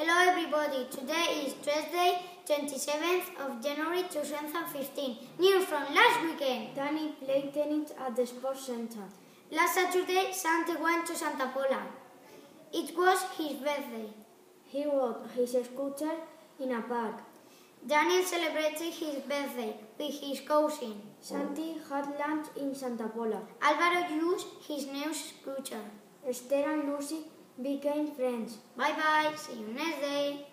Hello everybody, today is Thursday, 27th of January 2015. News from last weekend. Danny played tennis at the sports center. Last Saturday, Santa went to Santa Pola. It was his birthday. He rode his scooter in a park. Daniel celebrated his birthday with his cousin. Santi had lunch in Santa Pola. Álvaro used his new scooter. Esther and Lucy became friends. Bye bye, see you next day.